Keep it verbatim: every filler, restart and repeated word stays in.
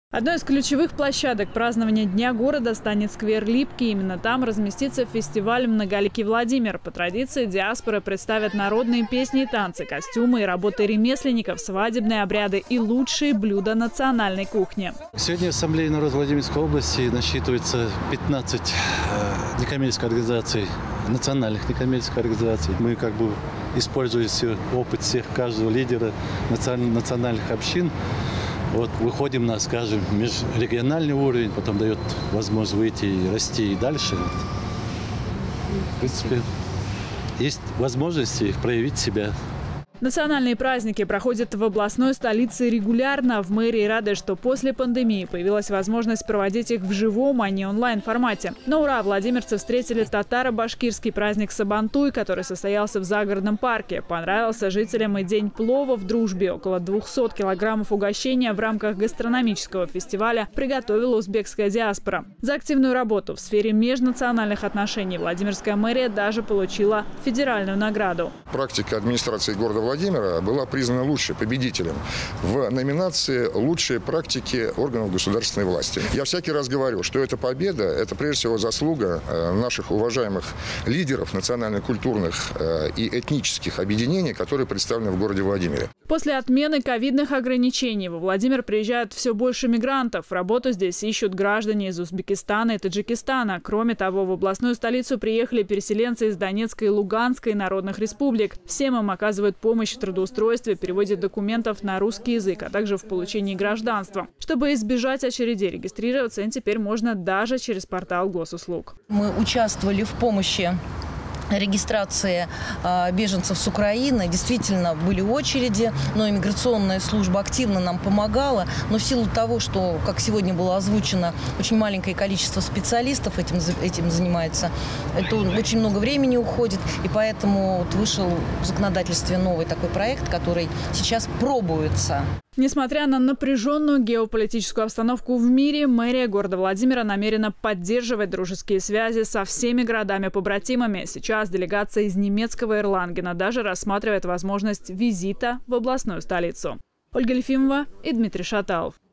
Одной из ключевых площадок празднования Дня города станет сквер Липки. Именно там разместится фестиваль «Многоликий Владимир». По традиции диаспоры представят народные песни и танцы, костюмы и работы ремесленников, свадебные обряды и лучшие блюда национальной кухни. Сегодня Ассамблея народа Владимирской области насчитывается пятнадцать э, некоммерческих организаций, национальных некоммерческих организаций. Мы как бы используем опыт всех, каждого лидера национальных общин. Вот выходим на, скажем, межрегиональный уровень, потом дает возможность выйти и расти и дальше. В принципе, есть возможности проявить себя. Национальные праздники проходят в областной столице регулярно. В мэрии рады, что после пандемии появилась возможность проводить их в живом, а не онлайн-формате. На ура владимирцы встретили татаро-башкирский праздник Сабантуй, который состоялся в загородном парке. Понравился жителям и День плова в дружбе. Около двухсот килограммов угощения в рамках гастрономического фестиваля приготовила узбекская диаспора. За активную работу в сфере межнациональных отношений Владимирская мэрия даже получила федеральную награду. Практика администрации города Владимира была признана лучшей победителем в номинации «Лучшие практики органов государственной власти». Я всякий раз говорю, что эта победа – это прежде всего заслуга наших уважаемых лидеров национально-культурных и этнических объединений, которые представлены в городе Владимире. После отмены ковидных ограничений во Владимир приезжают все больше мигрантов. Работу здесь ищут граждане из Узбекистана и Таджикистана. Кроме того, в областную столицу приехали переселенцы из Донецкой и Луганской народных республик. Всем им оказывают помощь в трудоустройстве, переводе документов на русский язык, а также в получении гражданства. Чтобы избежать очередей, регистрироваться им теперь можно даже через портал госуслуг. Мы участвовали в помощи регистрации э, беженцев с Украины. Действительно, были очереди, но иммиграционная служба активно нам помогала. Но в силу того, что, как сегодня было озвучено, очень маленькое количество специалистов этим, этим занимается, это очень много времени уходит. И поэтому вот вышел в законодательстве новый такой проект, который сейчас пробуется. Несмотря на напряженную геополитическую обстановку в мире, мэрия города Владимира намерена поддерживать дружеские связи со всеми городами-побратимами. Сейчас делегация из немецкого Ирлангена даже рассматривает возможность визита в областную столицу. Ольга Лефимова и Дмитрий Шаталов.